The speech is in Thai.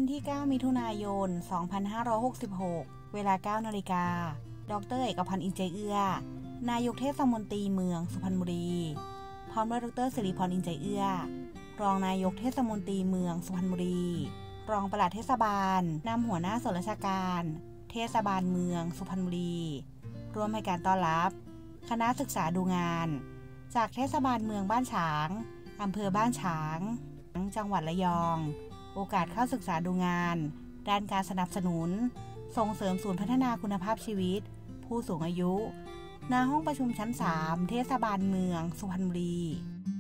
วันที่ 9 มิถุนายน 2566 เวลา 9 นาฬิกา ดร.เอกพันธ์ อินใจเอื้อนายกเทศมนตรีเมืองสุพรรณบุรี พร้อมด้วยดร.สิริพร อินใจเอื้อรองนายกเทศมนตรีเมืองสุพรรณบุรี รองปลัดเทศบาลนำหัวหน้าส่วนราชการเทศบาลเมืองสุพรรณบุรีร่วมให้การต้อนรับคณะศึกษาดูงานจากเทศบาลเมืองบ้านฉางอำเภอบ้านฉางจังหวัดระยองโอกาสเข้าศึกษาดูงานด้านการสนับสนุนส่งเสริมศูนย์พัฒนาคุณภาพชีวิตผู้สูงอายุณห้องประชุมชั้น 3 เทศบาลเมืองสุพรรณบุรี